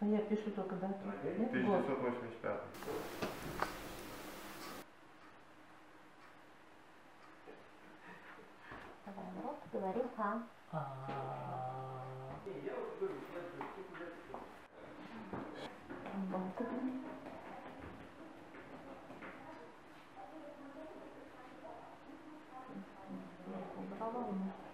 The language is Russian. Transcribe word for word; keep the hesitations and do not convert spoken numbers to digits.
А я пишу только дату. тысяча девятьсот восемьдесят пятый. Давай в рот, говори ха. Убрала.